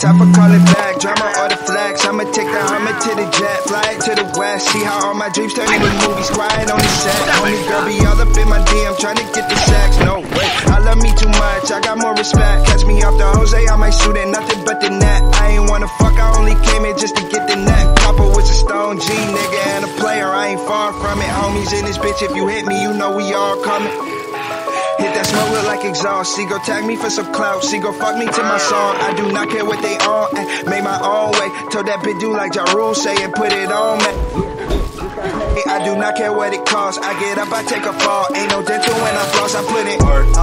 Chopper call it back, drama or the flags. I'ma take the Hummer to the jet, fly it to the west. See how all my dreams turn into movies, quiet on the set. Homie girl be all up in my DM, trying to get the sex. No way, I love me too much, I got more respect. Catch me off the Jose, I might shoot at nothing but the net. I ain't wanna fuck, I only came here just to get the net. Papa was a Stone G nigga and a player, I ain't far from it. Homies in this bitch, if you hit me, you know we all coming. Hit that smoke look like exhaust. She go tag me for some clout. She go fuck me to my song. I do not care what they on. Make my own way. Told that bitch do like Ja Rule say and put it on me. I do not care what it costs. I get up, I take a fall. Ain't no dental when I floss. I put in work.